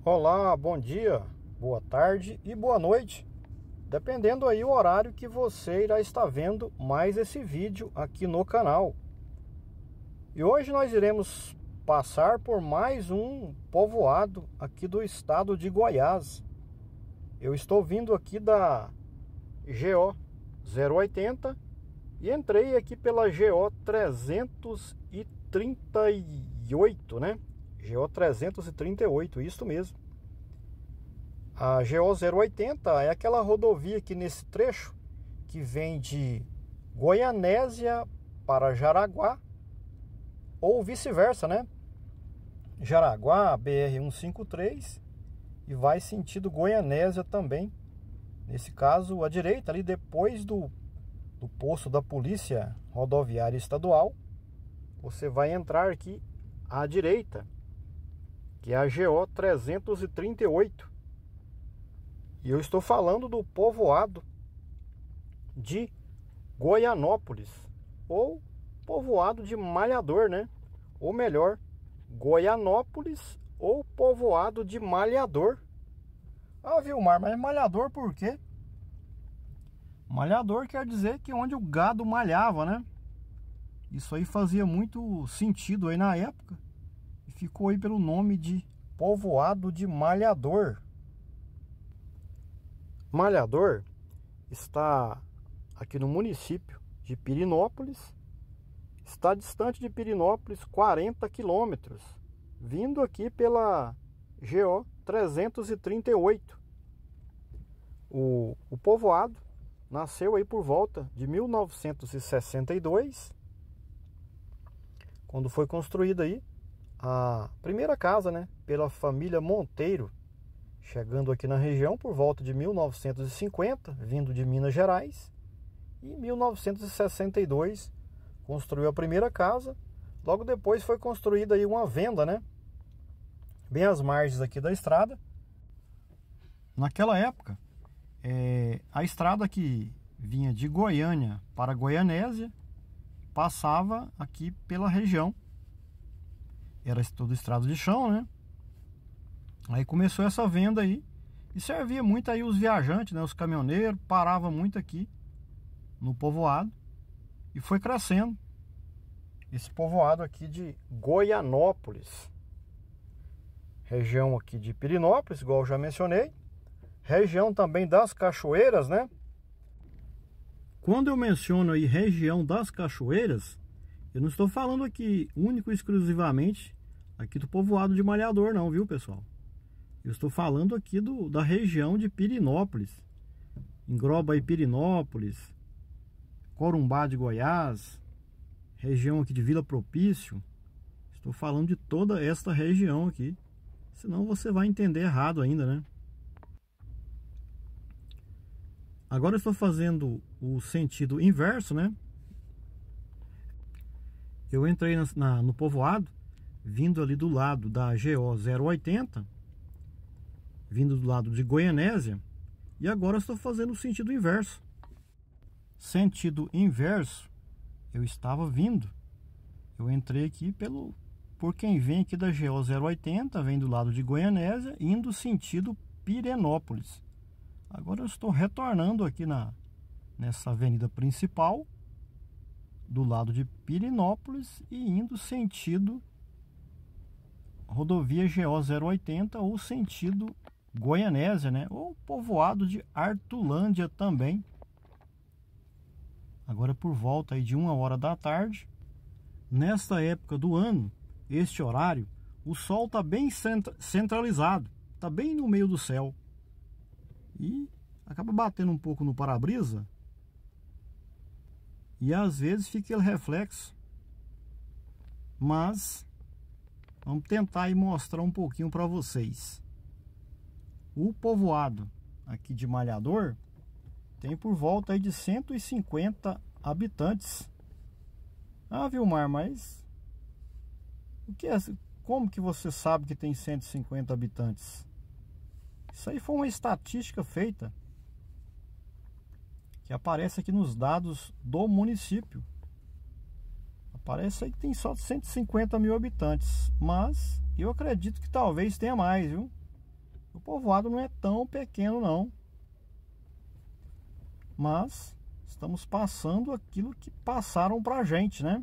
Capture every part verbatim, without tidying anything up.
Olá, bom dia, boa tarde e boa noite, dependendo aí o horário que você irá estar vendo mais esse vídeo aqui no canal. E hoje nós iremos passar por mais um povoado aqui do estado de Goiás. Eu estou vindo aqui da G O zero oitenta e entrei aqui pela G O trezentos e trinta e oito, né? G O trezentos e trinta e oito, isso mesmo. A G O zero oitenta é aquela rodovia aqui nesse trecho que vem de Goianésia para Jaraguá, ou vice-versa, né? Jaraguá, B R cento e cinquenta e três, e vai sentido Goianésia também. Nesse caso, à direita, ali depois do, do posto da Polícia Rodoviária Estadual, você vai entrar aqui à direita, que é a G O trezentos e trinta e oito. E eu estou falando do povoado de Goianópolis, ou povoado de Malhador, né? Ou melhor, Goianópolis ou povoado de Malhador. Ah, Vilmar, mas Malhador por quê? Malhador quer dizer que onde o gado malhava, né? Isso aí fazia muito sentido aí na época e ficou aí pelo nome de povoado de Malhador. Malhador está aqui no município de Pirenópolis. Está distante de Pirenópolis quarenta quilômetros, vindo aqui pela G O trezentos e trinta e oito. O, o povoado nasceu aí por volta de mil novecentos e sessenta e dois, quando foi construída aí a primeira casa, né, pela família Monteiro, chegando aqui na região por volta de mil novecentos e cinquenta, vindo de Minas Gerais. E em mil novecentos e sessenta e dois construiu a primeira casa. Logo depois foi construída aí uma venda, né, bem às margens aqui da estrada. Naquela época, é, a estrada que vinha de Goiânia para Goianésia passava aqui pela região. Era toda estrada de chão, né? Aí começou essa venda aí e servia muito aí os viajantes, né? Os caminhoneiros paravam muito aqui no povoado e foi crescendo esse povoado aqui de Goianópolis. Região aqui de Pirenópolis, igual eu já mencionei. Região também das cachoeiras, né? Quando eu menciono aí região das cachoeiras, eu não estou falando aqui único e exclusivamente aqui do povoado de Malhador não, viu, pessoal? Eu estou falando aqui do, da região de Pirenópolis. Engloba aí Pirenópolis, Corumbá de Goiás, região aqui de Vila Propício. Estou falando de toda esta região aqui. Senão você vai entender errado ainda, né? Agora eu estou fazendo o sentido inverso, né? Eu entrei na, na, no povoado, vindo ali do lado da G O zero oitenta, vindo do lado de Goianésia, e agora estou fazendo o sentido inverso. Sentido inverso, eu estava vindo, eu entrei aqui pelo, por quem vem aqui da G O zero oitenta, vem do lado de Goianésia, indo sentido Pirenópolis. Agora eu estou retornando aqui na, nessa avenida principal, do lado de Pirenópolis, e indo sentido rodovia G O zero oitenta ou sentido Goianésia, né? Ou povoado de Artulândia também. Agora por volta aí de uma hora da tarde. Nesta época do ano, este horário, o sol está bem centralizado, está bem no meio do céu. E acaba batendo um pouco no para-brisa. E às vezes fica aquele reflexo. Mas vamos tentar aí mostrar um pouquinho para vocês. O povoado aqui de Malhador tem por volta aí de cento e cinquenta habitantes. Ah, Vilmar, mas o que é? Como que você sabe que tem cento e cinquenta habitantes? Isso aí foi uma estatística feita que aparece aqui nos dados do município. Parece aí que tem só cento e cinquenta mil habitantes, mas eu acredito que talvez tenha mais, viu? O povoado não é tão pequeno não, mas estamos passando aquilo que passaram pra gente, né?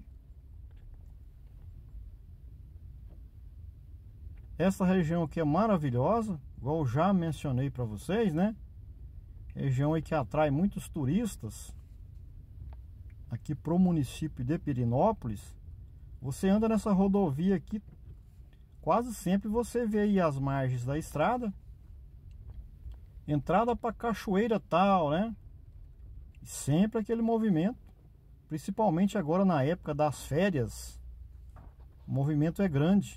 Essa região aqui é maravilhosa, igual eu já mencionei para vocês, né? Região aí que atrai muitos turistas aqui pro município de Pirenópolis. Você anda nessa rodovia aqui, quase sempre você vê aí as margens da estrada, entrada para cachoeira tal, né? E sempre aquele movimento, principalmente agora na época das férias, o movimento é grande.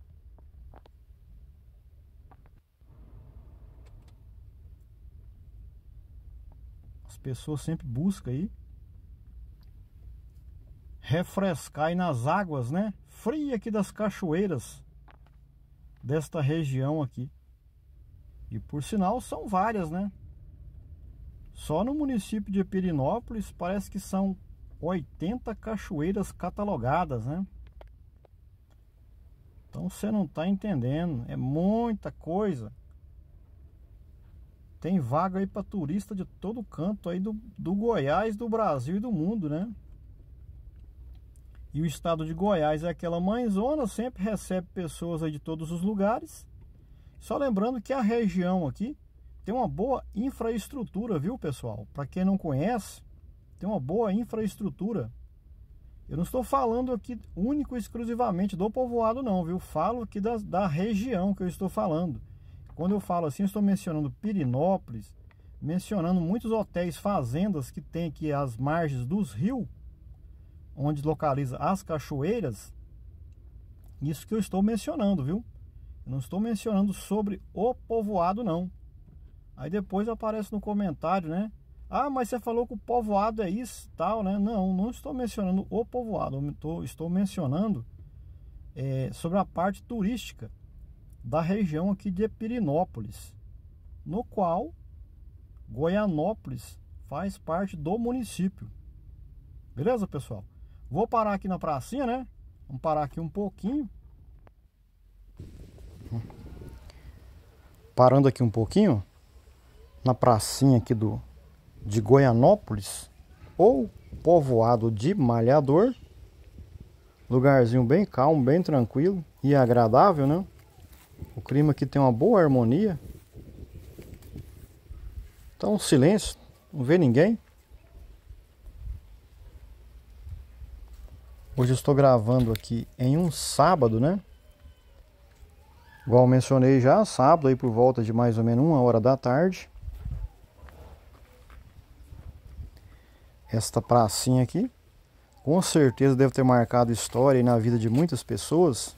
As pessoas sempre buscam aí refrescar aí nas águas, né? Fria aqui das cachoeiras desta região aqui. E por sinal são várias, né? Só no município de Pirenópolis parece que são oitenta cachoeiras catalogadas, né? Então você não tá entendendo, é muita coisa. Tem vaga aí para turista de todo canto aí do, do Goiás, do Brasil e do mundo, né? E o estado de Goiás é aquela mãezona, sempre recebe pessoas aí de todos os lugares. Só lembrando que a região aqui tem uma boa infraestrutura, viu, pessoal? Para quem não conhece, tem uma boa infraestrutura. Eu não estou falando aqui único e exclusivamente do povoado não, viu? Falo aqui da, da região que eu estou falando. Quando eu falo assim, eu estou mencionando Pirenópolis, mencionando muitos hotéis, fazendas que tem aqui às margens dos rios, onde localiza as cachoeiras. Isso que eu estou mencionando, viu? Eu não estou mencionando sobre o povoado não. Aí depois aparece no comentário, né? Ah, mas você falou que o povoado é isso, tal, né? Não, não estou mencionando o povoado. Eu estou, estou mencionando é, sobre a parte turística da região aqui de Pirenópolis, no qual Goianópolis faz parte do município. Beleza, pessoal? Vou parar aqui na pracinha, né? Vamos parar aqui um pouquinho. Parando aqui um pouquinho na pracinha aqui do de Goianópolis, ou povoado de Malhador. Lugarzinho bem calmo, bem tranquilo e agradável, né? O clima aqui tem uma boa harmonia. Tá um silêncio, não vê ninguém. Hoje eu estou gravando aqui em um sábado, né? Igual eu mencionei já, sábado aí por volta de mais ou menos uma hora da tarde. Esta pracinha aqui, com certeza deve ter marcado história aí na vida de muitas pessoas.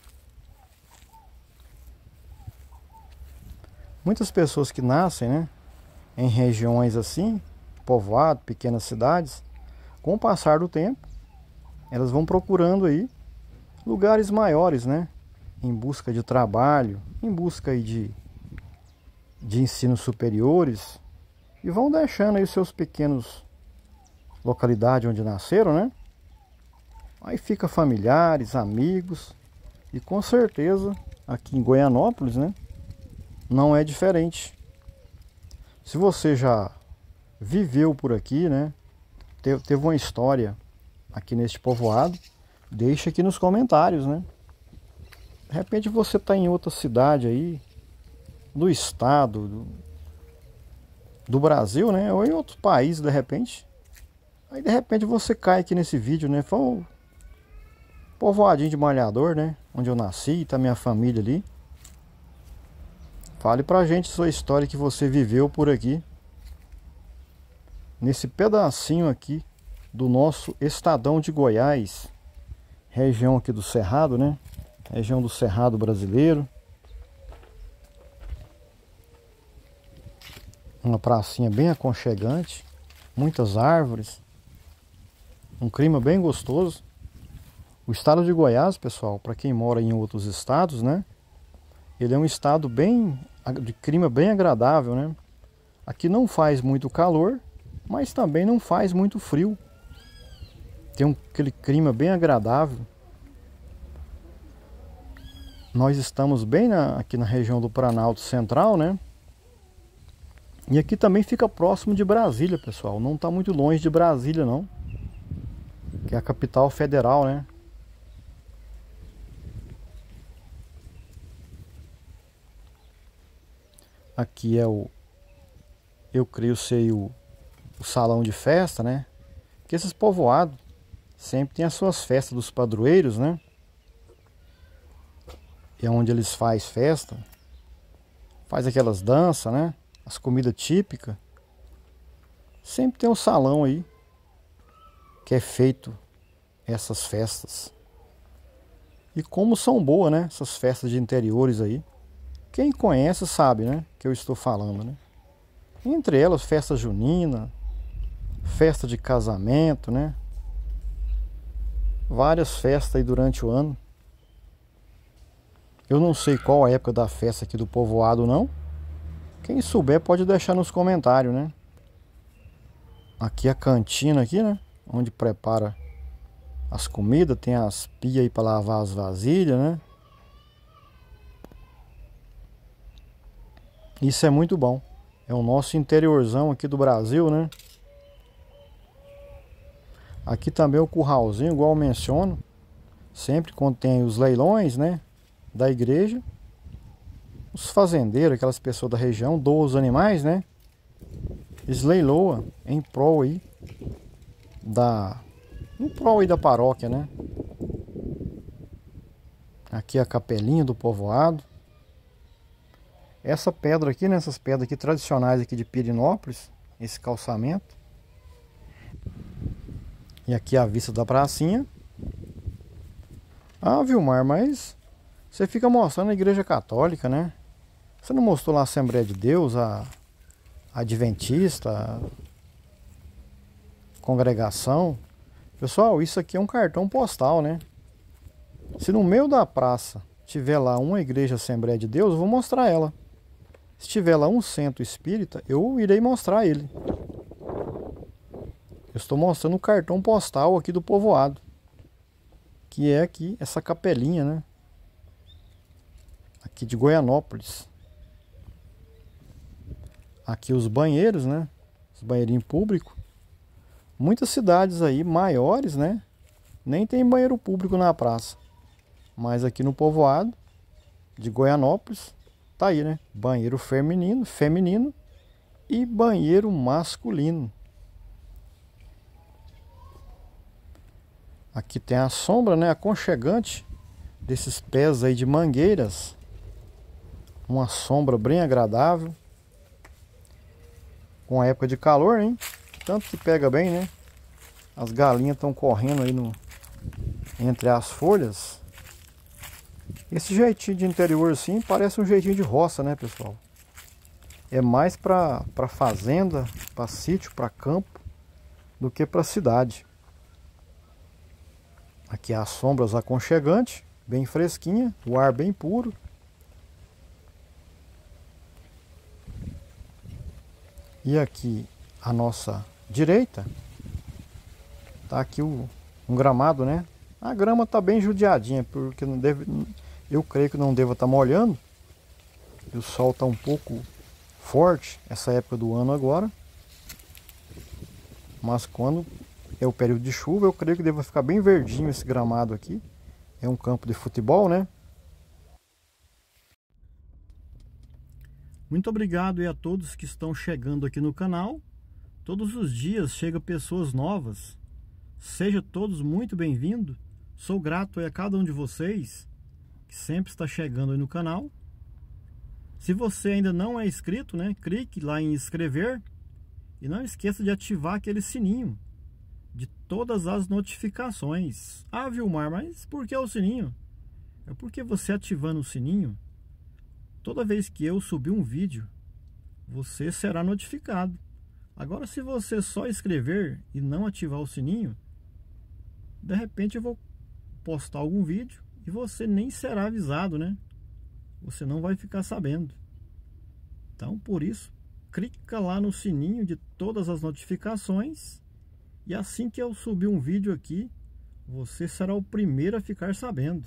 Muitas pessoas que nascem, né, em regiões assim, povoado, pequenas cidades, com o passar do tempo, elas vão procurando aí lugares maiores, né, em busca de trabalho, em busca aí de, de ensinos superiores, e vão deixando aí seus pequenos localidades onde nasceram, né? Aí fica familiares, amigos, e com certeza aqui em Goianópolis, né, não é diferente. Se você já viveu por aqui, né, teve, teve uma história aqui neste povoado, deixa aqui nos comentários, né? De repente você está em outra cidade aí, do estado, do, do Brasil, né? Ou em outro país, de repente. Aí de repente você cai aqui nesse vídeo, né? Foi um povoadinho de Malhador, né? Onde eu nasci, tá minha família ali. Fale pra gente sua história que você viveu por aqui. Nesse pedacinho aqui do nosso estadão de Goiás. Região aqui do Cerrado, né? Região do Cerrado brasileiro. Uma pracinha bem aconchegante. Muitas árvores. Um clima bem gostoso. O estado de Goiás, pessoal, para quem mora em outros estados, né? Ele é um estado bem, de clima bem agradável, né? Aqui não faz muito calor, mas também não faz muito frio. Tem um, aquele clima bem agradável. Nós estamos bem na, aqui na região do Planalto Central, né? E aqui também fica próximo de Brasília, pessoal. Não está muito longe de Brasília, não. Que é a capital federal, né? Aqui é o... Eu creio ser o, o salão de festa, né? Porque esses povoados sempre tem as suas festas dos padroeiros, né? E é onde eles fazem festa. Faz aquelas danças, né? As comidas típicas. Sempre tem um salão aí que é feito essas festas. E como são boas, né? Essas festas de interiores aí. Quem conhece sabe, né? Que eu estou falando, né? Entre elas, festa junina, festa de casamento, né? Várias festas aí durante o ano. Eu não sei qual a época da festa aqui do povoado, não. Quem souber pode deixar nos comentários, né? Aqui a cantina aqui, né? Onde prepara as comidas. Tem as pias aí para lavar as vasilhas, né? Isso é muito bom. É o nosso interiorzão aqui do Brasil, né? Aqui também o curralzinho, igual eu menciono. Sempre quando tem os leilões, né? Da igreja. Os fazendeiros, aquelas pessoas da região, doam os animais, né? Eles leiloam em prol aí da... Em prol aí da paróquia, né? Aqui a capelinha do povoado. Essa pedra aqui, né? Essas pedras aqui tradicionais aqui de Pirenópolis. Esse calçamento. E aqui a vista da pracinha. Ah, Vilmar, mas você fica mostrando a igreja católica, né? Você não mostrou lá a Assembleia de Deus, a, a Adventista, a congregação? Pessoal, isso aqui é um cartão postal, né? Se no meio da praça tiver lá uma igreja Assembleia de Deus, eu vou mostrar ela. Se tiver lá um centro espírita, eu irei mostrar ele. Eu estou mostrando o cartão postal aqui do povoado. Que é aqui, essa capelinha, né? Aqui de Goianópolis. Aqui os banheiros, né? Os banheirinhos públicos. Muitas cidades aí maiores, né? Nem tem banheiro público na praça. Mas aqui no povoado de Goianópolis, tá aí, né? Banheiro feminino, feminino e banheiro masculino. Aqui tem a sombra, né? Aconchegante desses pés aí de mangueiras. Uma sombra bem agradável. Com a época de calor, hein? Tanto que pega bem, né? As galinhas estão correndo aí no, entre as folhas. Esse jeitinho de interior assim parece um jeitinho de roça, né, pessoal? É mais para para fazenda, para sítio, para campo, do que para cidade. Aqui as sombras aconchegantes, bem fresquinha, o ar bem puro. E aqui à nossa direita tá aqui o, um gramado, né? A grama tá bem judiadinha, porque não deve, eu creio que não deva estar molhando. E o sol tá um pouco forte essa época do ano agora. Mas quando é o período de chuva, eu creio que deva ficar bem verdinho esse gramado aqui. É um campo de futebol, né? Muito obrigado aí a todos que estão chegando aqui no canal. Todos os dias chegam pessoas novas. Sejam todos muito bem-vindos. Sou grato aí a cada um de vocês que sempre está chegando aí no canal. Se você ainda não é inscrito, né, clique lá em inscrever e não esqueça de ativar aquele sininho de todas as notificações. Ah, Vilmar, mas por que o sininho? É porque você ativando o sininho, toda vez que eu subir um vídeo, você será notificado. Agora, se você só inscrever e não ativar o sininho, de repente eu vou postar algum vídeo e você nem será avisado, né? Você não vai ficar sabendo. Então, por isso, clica lá no sininho de todas as notificações e assim que eu subir um vídeo aqui, você será o primeiro a ficar sabendo.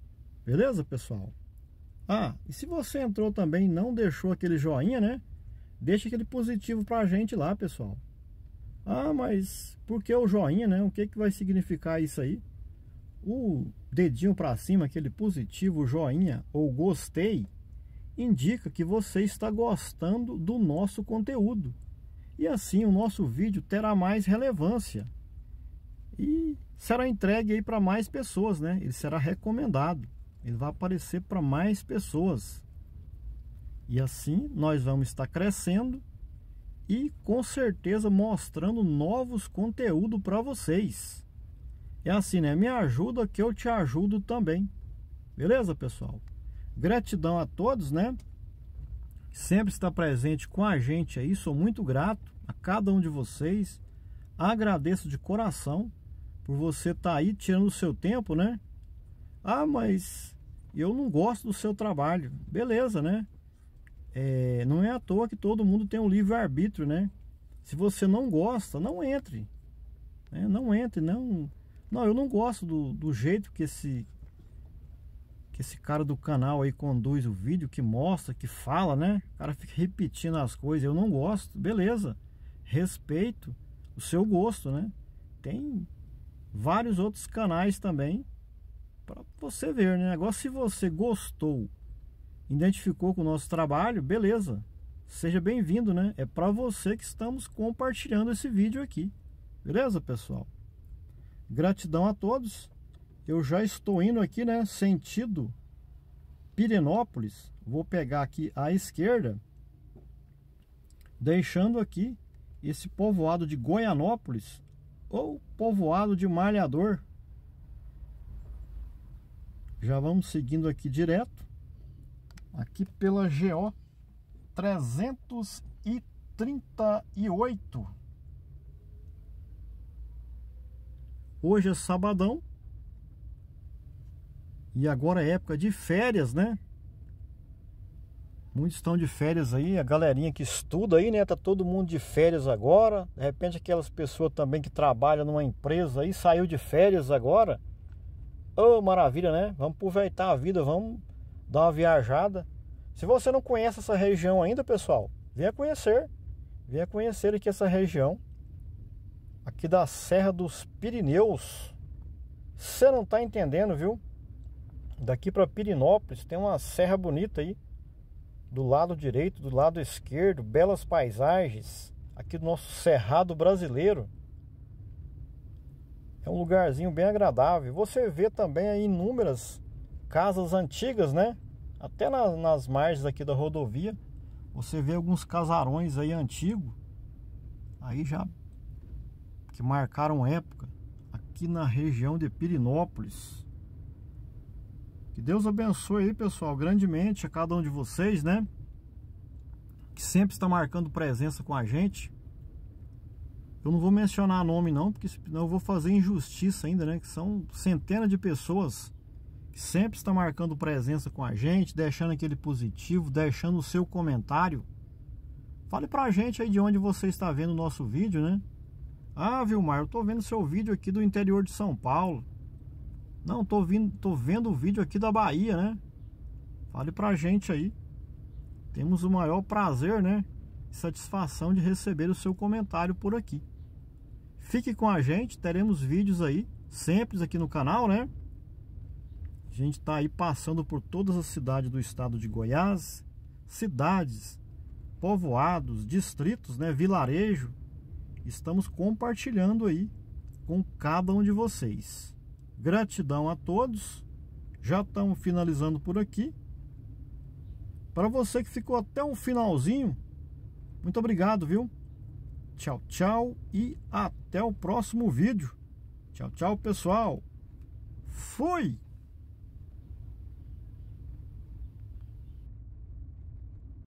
Beleza, pessoal? Ah, e se você entrou também e não deixou aquele joinha, né? deixa aquele positivo pra gente lá, pessoal. Ah, mas por que o joinha, né? O que que vai significar isso aí? O dedinho para cima, aquele positivo, joinha ou gostei, indica que você está gostando do nosso conteúdo. E assim o nosso vídeo terá mais relevância e será entregue aí para mais pessoas, né? Ele será recomendado, ele vai aparecer para mais pessoas. E assim nós vamos estar crescendo e com certeza mostrando novos conteúdos para vocês. É assim, né? Me ajuda que eu te ajudo também. Beleza, pessoal? Gratidão a todos, né? Sempre está presente com a gente aí. Sou muito grato a cada um de vocês. Agradeço de coração por você estar aí tirando o seu tempo, né? Ah, mas eu não gosto do seu trabalho. Beleza, né? É, não é à toa que todo mundo tem um livre-arbítrio, né? Se você não gosta, não entre. Né? Não entre, não... Não, eu não gosto do, do jeito que esse que esse cara do canal aí conduz o vídeo, que mostra, que fala, né? O cara fica repetindo as coisas, eu não gosto. Beleza, respeito o seu gosto, né? Tem vários outros canais também para você ver, né? Agora, se você gostou, identificou com o nosso trabalho, beleza, seja bem-vindo, né? É para você que estamos compartilhando esse vídeo aqui. Beleza, pessoal? Gratidão a todos. Eu já estou indo aqui, né, sentido Pirenópolis. Vou pegar aqui à esquerda, deixando aqui esse povoado de Goianópolis ou povoado de Malhador. Já vamos seguindo aqui direto, aqui pela G O trezentos e trinta e oito. Hoje é sabadão e agora é época de férias, né? Muitos estão de férias aí, a galerinha que estuda aí, né? Tá todo mundo de férias agora. De repente aquelas pessoas também que trabalham numa empresa aí, saiu de férias agora. Oh, maravilha, né? Vamos aproveitar a vida, vamos dar uma viajada. Se você não conhece essa região ainda, pessoal, venha conhecer. Venha conhecer aqui essa região aqui da Serra dos Pirineus. Você não tá entendendo, viu? Daqui para Pirenópolis tem uma serra bonita aí, do lado direito, do lado esquerdo, belas paisagens aqui do nosso cerrado brasileiro. É um lugarzinho bem agradável. Você vê também aí inúmeras casas antigas, né? Até na, nas margens aqui da rodovia você vê alguns casarões aí antigos, aí já que marcaram época aqui na região de Pirenópolis. Que Deus abençoe aí, pessoal, grandemente a cada um de vocês, né? Que sempre está marcando presença com a gente. Eu não vou mencionar nome não, porque senão eu vou fazer injustiça ainda, né? Que são centenas de pessoas que sempre estão marcando presença com a gente, deixando aquele positivo, deixando o seu comentário. Fale pra gente aí de onde você está vendo o nosso vídeo, né? Ah, Vilmar, eu tô vendo seu vídeo aqui do interior de São Paulo. Não, tô, vindo, tô vendo o vídeo aqui da Bahia, né? Fale pra gente aí. Temos o maior prazer, né? E satisfação de receber o seu comentário por aqui. Fique com a gente, teremos vídeos aí, sempre aqui no canal, né? A gente tá aí passando por todas as cidades do estado de Goiás, cidades, povoados, distritos, né? Vilarejo. Estamos compartilhando aí com cada um de vocês. Gratidão a todos. Já estamos finalizando por aqui. Para você que ficou até o finalzinho, muito obrigado, viu? Tchau, tchau e até o próximo vídeo. Tchau, tchau, pessoal. Fui!